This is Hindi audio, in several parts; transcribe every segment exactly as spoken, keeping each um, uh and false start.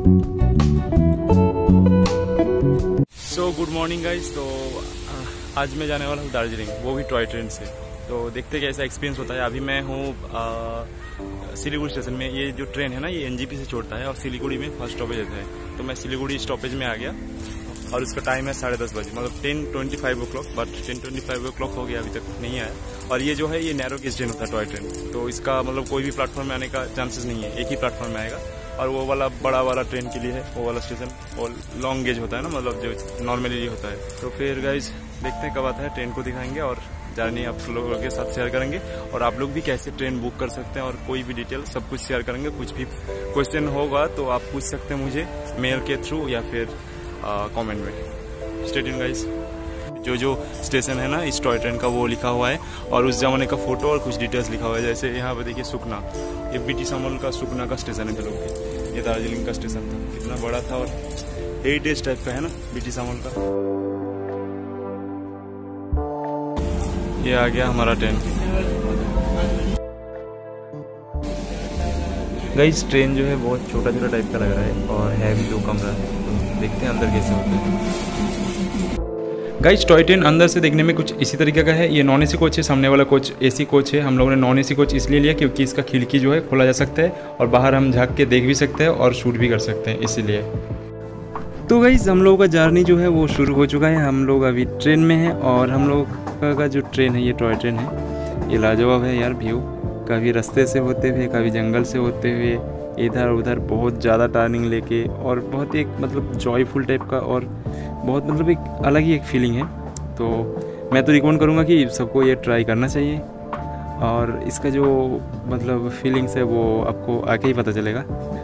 So good morning guys. तो आज मैं जाने वाला हूँ दार्जिलिंग, वो भी टॉय ट्रेन से। तो देखते कैसा एक्सपीरियंस होता है। अभी मैं हूँ सिलीगुड़ी स्टेशन में। ये जो ट्रेन है ना, ये एनजीपी से छोड़ता है और सिलीगुड़ी में फर्स्ट स्टॉपेज रहता है। तो मैं सिलीगुड़ी स्टॉपेज में आ गया और उसका टाइम है साढ़े दस बजे, मतलब ten twenty five o'clock. But ten twenty five o'clock हो गया, अभी तक नहीं आया। और ये जो है ये नैरो गेज ट्रेन होता है, टॉय ट्रेन। तो इसका मतलब कोई भी प्लेटफॉर्म में आने का चांसेस नहीं है, एक ही प्लेटफॉर्म में आएगा। और वो वाला बड़ा वाला ट्रेन के लिए है वो वाला स्टेशन, और लॉन्ग गेज होता है ना, मतलब जो नॉर्मली होता है। तो फिर गाइज देखते हैं कब आता है, ट्रेन को दिखाएंगे और जर्नी आप लोगों के साथ शेयर करेंगे। और आप लोग भी कैसे ट्रेन बुक कर सकते हैं और कोई भी डिटेल सब कुछ शेयर करेंगे। कुछ भी क्वेश्चन होगा तो आप पूछ सकते हैं मुझे मेल के थ्रू या फिर कमेंट में। Stay tuned guys. जो जो स्टेशन है ना इस टॉय ट्रेन का वो लिखा हुआ है और उस जमाने का फोटो और कुछ डिटेल्स लिखा हुआ है। जैसे यहाँ पे देखिए सुकना, ये बीटी सामोल का सुकना का स्टेशन है। चलो ये दार्जिलिंग का स्टेशन था, कितना बड़ा था और हेरिटेज टाइप का है ना बीटी सामोल का। ये आ गया हमारा ट्रेन। गाइस ट्रेन जो है बहुत छोटा छोटा टाइप का लग रहा है और है भी दो कमरा है। तो देखते हैं अंदर कैसे होता है। गाइस टॉय ट्रेन अंदर से देखने में कुछ इसी तरीके का है। ये नॉन एसी कोच है, सामने वाला कोच एसी कोच है। हम लोगों ने नॉन एसी कोच इसलिए लिया क्योंकि इसका खिड़की जो है खोला जा सकता है और बाहर हम झाँक के देख भी सकते हैं और शूट भी कर सकते हैं, इसीलिए। तो गाइस हम लोगों का जर्नी जो है वो शुरू हो चुका है। हम लोग अभी ट्रेन में हैं और हम लोग का जो ट्रेन है ये टॉय ट्रेन है। ये लाजवाब है यार व्यू, कभी रास्ते से होते हुए, कभी जंगल से होते हुए, इधर उधर बहुत ज़्यादा टर्निंग लेके, और बहुत एक मतलब जॉयफुल टाइप का और बहुत मतलब एक अलग ही एक फीलिंग है। तो मैं तो रिकमेंड करूँगा कि सबको ये ट्राई करना चाहिए और इसका जो मतलब फीलिंग्स है वो आपको आके ही पता चलेगा।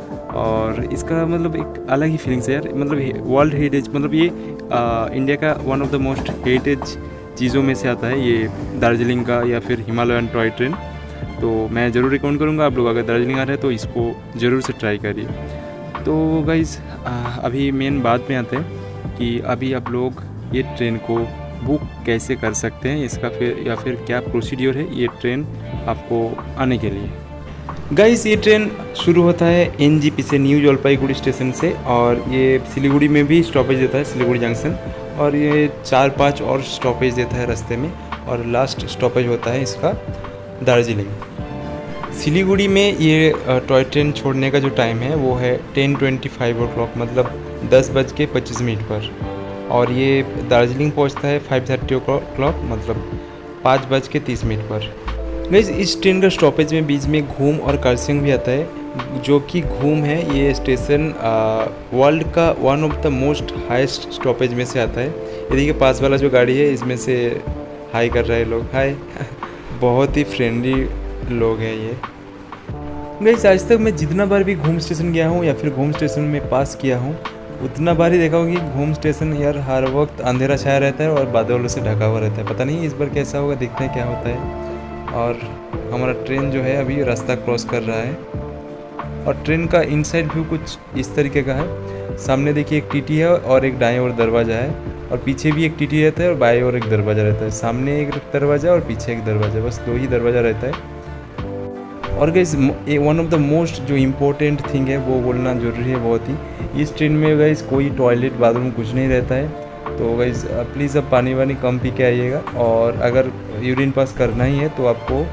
और इसका मतलब एक अलग ही फीलिंग्स है यार। मतलब वर्ल्ड हेरिटेज, मतलब ये आ, इंडिया का one of the most heritage चीज़ों में से आता है ये दार्जिलिंग का या फिर हिमालयन टॉय ट्रेन। तो मैं ज़रूर रिकमेंड करूँगा आप लोग अगर दार्जिलिंग आ रहे हैं तो इसको ज़रूर से ट्राई करिए। तो गाइज़ अभी मेन बात में आते हैं कि अभी आप लोग ये ट्रेन को बुक कैसे कर सकते हैं, इसका फिर या फिर क्या प्रोसीड्योर है ये ट्रेन आपको आने के लिए। गाइस ये ट्रेन शुरू होता है एनजीपी से, न्यू जलपाईगुड़ी स्टेशन से, और ये सिलीगुड़ी में भी स्टॉपेज देता है, सिलीगुड़ी जंक्शन। और ये चार पांच और स्टॉपेज देता है रास्ते में, और लास्ट स्टॉपेज होता है इसका दार्जिलिंग। सिलीगुड़ी में ये टॉय ट्रेन छोड़ने का जो टाइम है वो है ten twenty five o'clock, मतलब दस बज के पच्चीस मिनट पर। और ये दार्जिलिंग पहुंचता है फाइव थर्टी ओ क्लॉक, मतलब पाँच बज के तीस मिनट पर। गाइस इस ट्रेन का स्टॉपेज में बीच में घूम और करसिंग भी आता है, जो कि घूम है ये स्टेशन वर्ल्ड का one of the most highest stoppage में से आता है। ये देखिए पास वाला जो गाड़ी है इसमें से हाई कर रहे हैं लोग, हाय बहुत ही फ्रेंडली लोग हैं ये। गाइस आज तक मैं जितना बार भी घूम स्टेशन गया हूँ या फिर घूम स्टेशन में पास किया हूँ उतना बार ही देखा हूँ कि घूम स्टेशन यार हर वक्त अंधेरा छाया रहता है और बादलों से ढका हुआ रहता है। पता नहीं इस बार कैसा होगा, देखते हैं क्या होता है। और हमारा ट्रेन जो है अभी रास्ता क्रॉस कर रहा है और ट्रेन का इनसाइड व्यू कुछ इस तरीके का है। सामने देखिए एक टीटी है और एक दाएं ओर दरवाज़ा है, और पीछे भी एक टीटी रहता है और बाएं ओर एक दरवाज़ा रहता है। सामने एक दरवाज़ा और पीछे एक दरवाज़ा, बस दो ही दरवाज़ा रहता है। और guys one of the most जो इम्पोर्टेंट थिंग है वो बोलना ज़रूरी है बहुत ही। इस ट्रेन में गाइस कोई टॉयलेट बाथरूम कुछ नहीं रहता है। तो गाइस प्लीज़ अब पानी वानी कम पी के आइएगा, और अगर यूरिन पास करना ही है तो आपको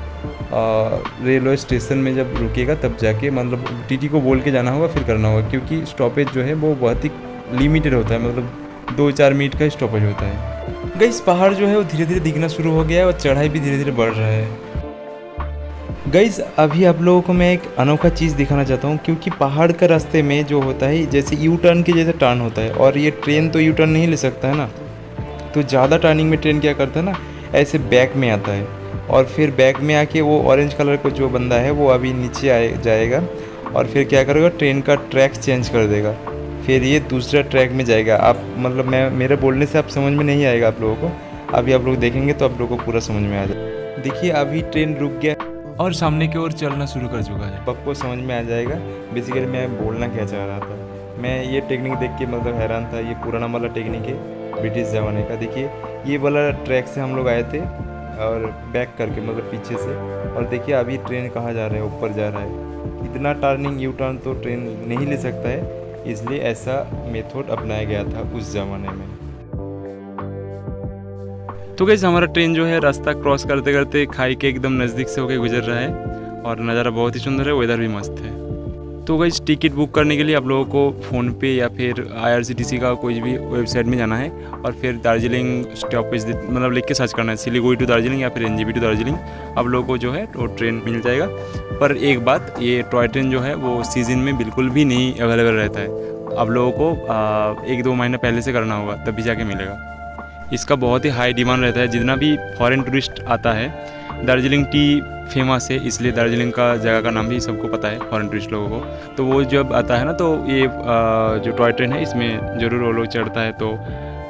रेलवे स्टेशन में जब रुकेगा तब जाके मतलब टीटी को बोल के जाना होगा, फिर करना होगा, क्योंकि स्टॉपेज जो है वो बहुत ही लिमिटेड होता है, मतलब दो चार मिनट का स्टॉपेज होता है। गाइस पहाड़ जो है वो धीरे धीरे दिखना शुरू हो गया है और चढ़ाई भी धीरे धीरे बढ़ रहा है। गाइस अभी आप लोगों को मैं एक अनोखा चीज़ दिखाना चाहता हूँ, क्योंकि पहाड़ के रास्ते में जो होता है जैसे यू टर्न के जैसे टर्न होता है, और ये ट्रेन तो यू टर्न नहीं ले सकता है ना। तो ज़्यादा टर्निंग में ट्रेन क्या करता है ना, ऐसे बैक में आता है और फिर बैक में आके वो ऑरेंज कलर का जो बंदा है वो अभी नीचे आए जाएगा और फिर क्या करेगा, ट्रेन का ट्रैक चेंज कर देगा, फिर ये दूसरा ट्रैक में जाएगा। आप मतलब मैं मेरे बोलने से आप समझ में नहीं आएगा आप लोगों को, अभी आप लोग देखेंगे तो आप लोगों को पूरा समझ में आ जाएगा। देखिए अभी ट्रेन रुक गया और सामने की ओर चलना शुरू कर चुका है। आपको समझ में आ जाएगा बेसिकली मैं बोलना क्या चाह रहा था। मैं ये टेक्निक देख के मतलब हैरान था, ये पुराना वाला टेक्निक है ब्रिटिश ज़माने का। देखिए ये वाला ट्रैक से हम लोग आए थे और बैक करके मतलब पीछे से, और देखिए अभी ट्रेन कहाँ जा रहा है, ऊपर जा रहा है। इतना टर्निंग यू टर्न तो ट्रेन नहीं ले सकता है, इसलिए ऐसा मेथड अपनाया गया था उस ज़माने में। तो गाइस हमारा ट्रेन जो है रास्ता क्रॉस करते करते खाई के एकदम नज़दीक से होकर गुजर रहा है और नज़ारा बहुत ही सुंदर है, वेदर भी मस्त है। तो गाइस टिकट बुक करने के लिए आप लोगों को फ़ोन पे या फिर I R C T C का कोई भी वेबसाइट में जाना है और फिर दार्जिलिंग स्टॉपेज मतलब लिख के सर्च करना है, सिलीगुड़ी टू दार्जिलिंग या फिर N J P to Darjeeling. आप लोगों को जो है वो ट्रेन मिल जाएगा। पर एक बात, ये टॉय ट्रेन जो है वो सीज़न में बिल्कुल भी नहीं अवेलेबल रहता है। आप लोगों को आ, एक दो महीना पहले से करना होगा, तभी जाके मिलेगा। इसका बहुत ही हाई डिमांड रहता है। जितना भी फॉरेन टूरिस्ट आता है, दार्जिलिंग टी फेमस है इसलिए दार्जिलिंग का जगह का नाम भी सबको पता है फॉरेन टूरिस्ट लोगों को। तो वो जब आता है ना, तो ये जो टॉय ट्रेन है इसमें ज़रूर वो लोग चढ़ता है। तो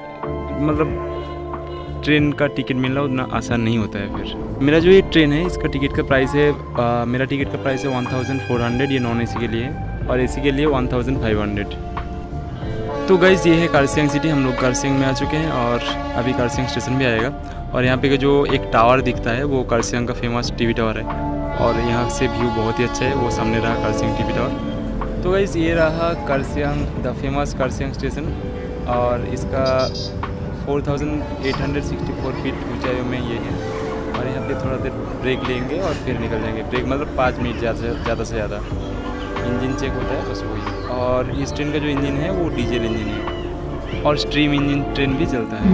मतलब ट्रेन का टिकट मिलना उतना आसान नहीं होता है। फिर मेरा जो ये ट्रेन है इसका टिकट का प्राइस है आ, मेरा टिकट का प्राइस है वन थाउजेंड फोर हंड्रेड, ये नॉन ए सी के लिए, और ए सी के लिए वन थाउजेंड फाइव हंड्रेड। तो गाइज़ ये है कारसियांग सिटी। हम लोग कारसियांग में आ चुके हैं और अभी कारसियांग स्टेशन भी आएगा। और यहाँ पे जो एक टावर दिखता है वो कारसियांग का फेमस टीवी टावर है और यहाँ से व्यू बहुत ही अच्छा है। वो सामने रहा कारसियांग टीवी टावर। तो गाइज़ ये रहा Kurseong the famous Kurseong station और इसका four thousand eight hundred sixty four feet ऊंचाई में ये है। और यहाँ पे थोड़ा देर ब्रेक लेंगे और फिर निकल जाएंगे। ब्रेक मतलब पाँच मिनट ज़्यादा ज़्यादा से ज़्यादा। इंजन चेक होता है बस वही। और इस ट्रेन का जो इंजन है वो डीजल इंजन है और स्ट्रीम इंजन ट्रेन भी चलता है।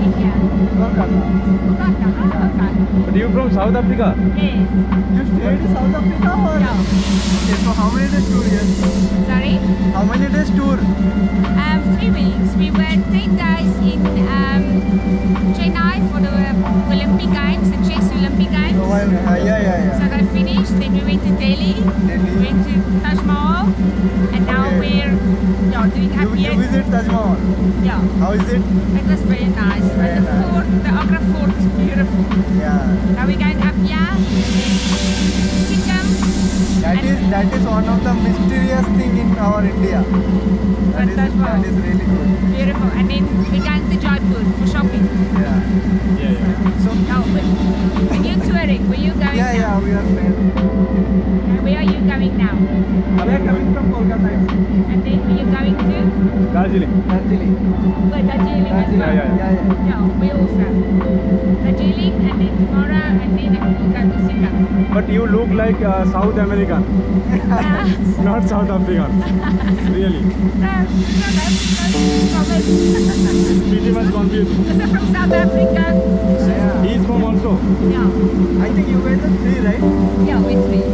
But you from South Africa? Yes. You stayed in South Africa or? Yeah. Okay, so how many days tour here? Sorry? How many days tour? Um, three weeks. We were ten days in um, Chennai for the Olympic Games, the chess Olympic Games. Oh, well, uh, yeah, yeah, yeah. So that finished. Then we went to Delhi. Delhi. Went to Taj Mahal, and now Okay. we're yeah, doing You, up you here. visit Taj Mahal. Yeah. How is it? It was very nice. Very and the nice. fort, the Agra fort is beautiful. Yeah. Now we're going up here, then Sikkim. That and is that is one of the mysterious thing in our India. That And is Taj Mahal. that is really good. Beautiful. And then we're going to Jaipur for shopping. Yeah. Yeah, yeah. So Oh, but when you're touring, where you going yeah, now? yeah, we are friends. And where are you going now? We are coming from Kolkata. And then where you going to? Darjeeling. Darjeeling. Where, Darjeeling as Darjeeling. well? Yeah, yeah. yeah. Yeah, we also. Darjeeling and then tomorrow and then we'll go to Sikkim. But you look like uh, South American, Uh, not South African. Really. no, South Africa. It's pretty much confused. Because I'm from South Africa. Yeah. He is from also. Yeah. I think you guys are three, right? Yeah, with me.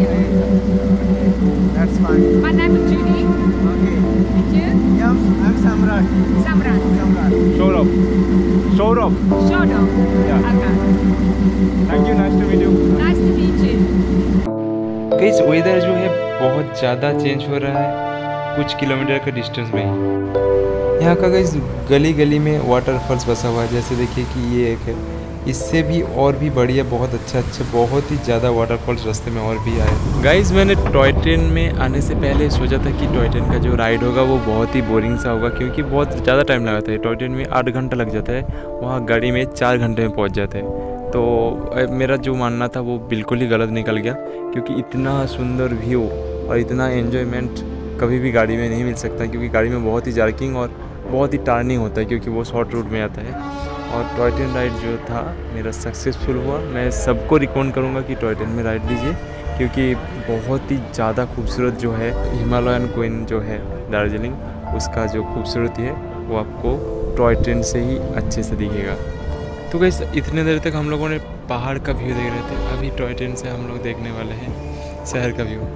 Yeah. That's fine. My name is Judy. Okay. And you? Yeah, I'm, I'm Samrat. Samran. Samrat. Saurabh. Saurabh. Shodo. Yeah. Okay. Thank you. Nice to meet you. Nice to meet you. Guys weather जो है बहुत ज़्यादा चेंज हो रहा है कुछ किलोमीटर के डिस्टेंस में ही। यहाँ का गाइस गली गली में वाटरफॉल्स बसा हुआ है। जैसे देखिए कि ये एक है, इससे भी और भी बढ़िया बहुत अच्छा अच्छा बहुत ही ज़्यादा वाटरफॉल्स रास्ते में और भी आए। गाइस मैंने टॉय ट्रेन में आने से पहले सोचा था कि टॉय ट्रेन का जो राइड होगा वो बहुत ही बोरिंग सा होगा, क्योंकि बहुत ज़्यादा टाइम लगाता है। टॉय ट्रेन में आठ घंटा लग जाता है, वहाँ गाड़ी में चार घंटे में पहुँच जाते हैं। तो मेरा जो मानना था वो बिल्कुल ही गलत निकल गया, क्योंकि इतना सुंदर व्यू और इतना एन्जॉयमेंट कभी भी गाड़ी में नहीं मिल सकता, क्योंकि गाड़ी में बहुत ही जर्किंग और बहुत ही टर्निंग होता है, क्योंकि वो शॉर्ट रूट में आता है। और टॉय ट्रेन राइड जो था मेरा सक्सेसफुल हुआ। मैं सबको रिकमेंड करूँगा कि टॉय ट्रेन में राइड लीजिए, क्योंकि बहुत ही ज़्यादा खूबसूरत जो है हिमालयन क्वीन जो है दार्जिलिंग, उसका जो खूबसूरती है वो आपको टॉय ट्रेन से ही अच्छे से दिखेगा। तो गाइस इतने देर तक हम लोगों ने पहाड़ का व्यू देख रहे थे, अभी टॉय ट्रेन से हम लोग देखने वाले हैं शहर का व्यू।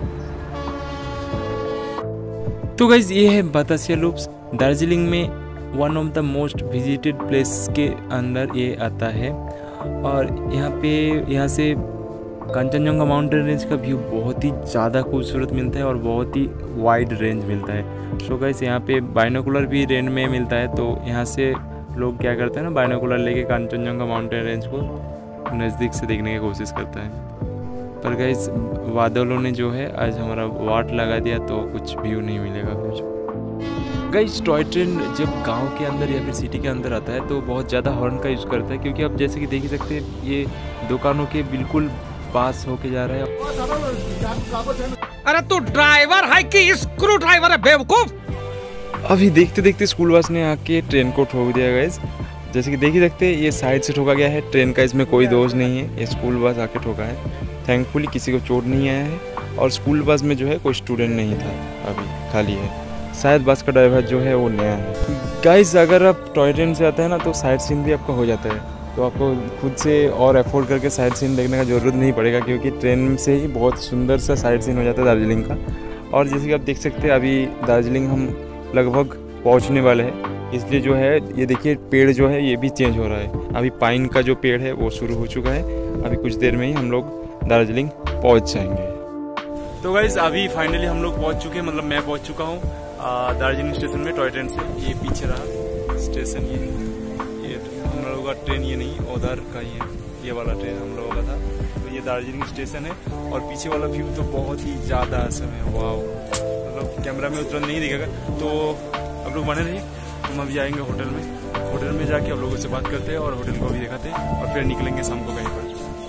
तो गाइस ये है बतासिया लूप्स। दार्जिलिंग में one of the most visited place के अंदर ये आता है और यहाँ पे यहाँ से कंचनजंगा माउंटेन रेंज का व्यू बहुत ही ज़्यादा खूबसूरत मिलता है और बहुत ही वाइड रेंज मिलता है। सो गाइस यहाँ पे बाइनोकुलर भी रेंज में मिलता है, तो यहाँ से लोग क्या करते हैं ना, बाइनोकुलर लेके कंचनजंगा माउंटेन रेंज को नज़दीक से देखने की कोशिश करता है। पर गाइस बादलों ने जो है आज हमारा वाट लगा दिया, तो कुछ व्यू नहीं मिलेगा कुछ। गाइस टॉय ट्रेन जब गांव के अंदर या फिर सिटी के अंदर आता है तो बहुत ज़्यादा हॉर्न का यूज़ करता है, क्योंकि आप जैसे कि देख ही सकते हैं ये दुकानों के बिल्कुल पास होके जा रहा है। अरे तू ड्राइवर है कि स्क्रू ड्राइवर है बेवकूफ? अभी देखते देखते स्कूल बस ने आके ट्रेन को ठोक दिया गाइस। जैसे कि देख ही सकते हैं ये साइड से ठोका गया है, ट्रेन का इसमें कोई दोष नहीं है, ये स्कूल बस आके ठोका है। थैंकफुली किसी को चोट नहीं आया है और स्कूल बस में जो है कोई स्टूडेंट नहीं था, अभी खाली है। शायद बस का ड्राइवर जो है वो नया है। गाइस अगर आप टॉय ट्रेन से आते हैं ना तो साइड सीन भी आपका हो जाता है, तो आपको खुद से और एफोर्ड करके साइड सीन देखने का ज़रूरत नहीं पड़ेगा, क्योंकि ट्रेन से ही बहुत सुंदर सा साइड सीन हो जाता है दार्जिलिंग का। और जैसे कि आप देख सकते हैं अभी दार्जिलिंग हम लगभग पहुंचने वाले हैं, इसलिए जो है ये देखिए पेड़ जो है ये भी चेंज हो रहा है। अभी पाइन का जो पेड़ है वो शुरू हो चुका है, अभी कुछ देर में ही हम लोग दार्जिलिंग पहुंच जाएंगे। तो गाइस अभी फाइनली हम लोग पहुंच चुके हैं, मतलब मैं पहुंच चुका हूँ दार्जिलिंग स्टेशन में टॉय ट्रेन से। ये पीछे रहा स्टेशन, ये ये हम लोगों का ट्रेन ये नहीं उधर का ही है, ये वाला ट्रेन हम लोगों का था। तो ये दार्जिलिंग स्टेशन है और पीछे वाला व्यू तो बहुत ही ज़्यादा असम है, वाह, मतलब कैमरा में उतना नहीं दिखेगा। तो आप लोग बने रहिए, हम अभी आएंगे होटल में। होटल में जाके आप लोगों से बात करते हैं और होटल को भी दिखाते हैं और फिर निकलेंगे शाम को कहीं पर।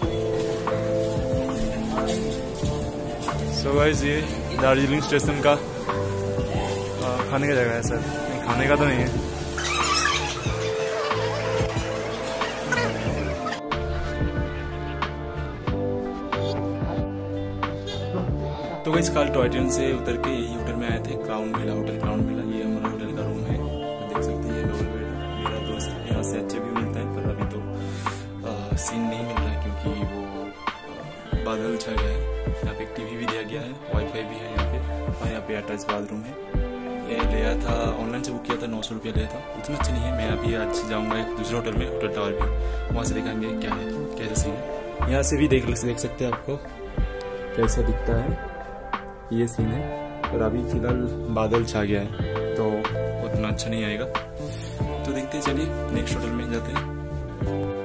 सो गाइस ये दार्जिलिंग स्टेशन का आ, खाने का जगह है सर, खाने का तो नहीं है। तो गाइस कल टॉय ट्रेन से उतर के यही होटल में आए थे, Crown Villa hotel, Crown Villa. ये हमारा होटल का रूम है, देख सकते हैं, डबल बेड। मेरा दोस्त यहाँ से अच्छे भी मिलता है, पर अभी तो आ, सीन नहीं मिल रहा है क्योंकि वो आ, बादल छा गया है। यहाँ पे एक टीवी भी दिया गया है, वाईफाई भी है यहाँ पे, और यहाँ पे अटैच बाथरूम है। ये लिया था ऑनलाइन से बुक किया था, नौ सौ रुपया लिया था, उतना अच्छा नहीं है। मैं अभी आज जाऊँगा एक दूसरे होटल में, होटल टावर भी, वहाँ से दिखाएंगे क्या है, कैसा सीन है। यहाँ से भी देख देख सकते हैं आपको कैसा दिखता है, ये सीन है। और अभी फिलहाल बादल छा गया है तो उतना अच्छा नहीं आएगा, तो देखते हैं। चलिए नेक्स्ट होटल में जाते हैं।